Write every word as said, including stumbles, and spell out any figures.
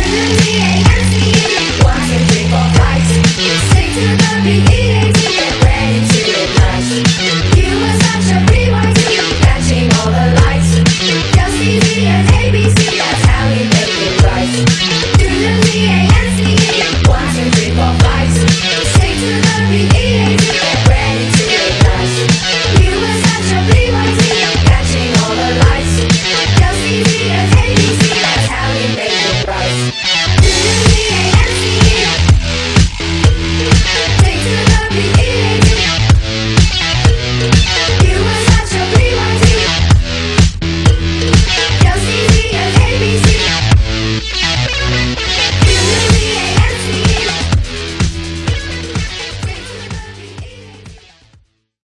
N, T, A, S, E, one, two, three, four, five. Sing to the beat.